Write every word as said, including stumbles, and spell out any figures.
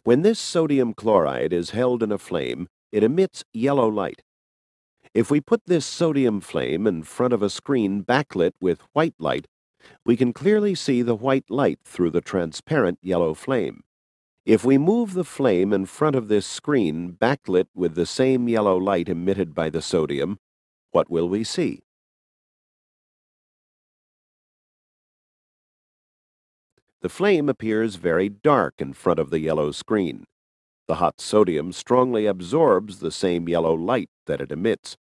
When this sodium chloride is held in a flame, it emits yellow light. If we put this sodium flame in front of a screen backlit with white light, we can clearly see the white light through the transparent yellow flame. If we move the flame in front of this screen backlit with the same yellow light emitted by the sodium, what will we see? The flame appears very dark in front of the yellow screen. The hot sodium strongly absorbs the same yellow light that it emits,